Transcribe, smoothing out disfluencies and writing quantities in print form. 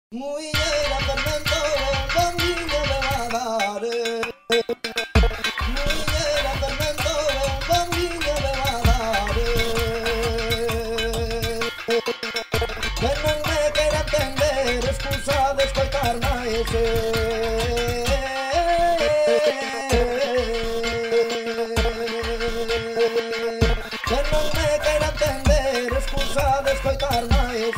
Muillera fermento, bambino me va a dare. Muillera fermento, bambino me va a dare. Que non me quera entender, excusa de escoitar máis. Que non me quera entender, excusa de escoitar máis.